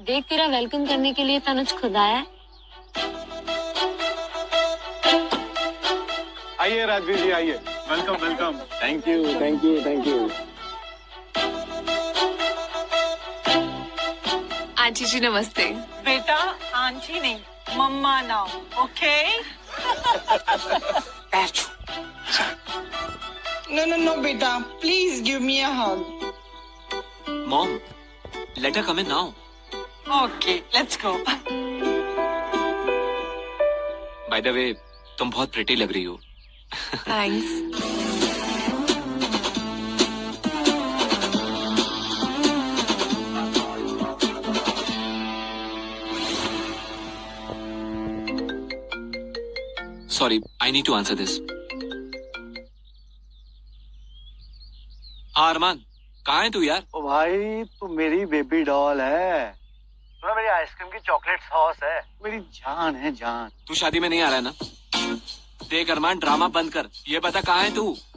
देख तेरा वेलकम करने के लिए तनुज खुद आया है। आइए राजवीर जी आइए। Welcome welcome. Thank you thank you thank you. Aunty जी नमस्ते। बेटा आंटी नहीं mamma now, okay? No, beta. Please give me a hug. Mom, let her come in now. Okay, let's go. By the way, तुम बहुत pretty लग रही हो। Thanks. Sorry, I need to answer this. हाँ अरमान, कहाँ है तू यार? ओ भाई तू मेरी बेबी डॉल है, तू ना मेरी आइसक्रीम की चॉकलेट सॉस है, मेरी जान है जान। तू शादी में नहीं आ रहा है ना? देख अरमान ड्रामा बंद कर, ये बता कहाँ है तू?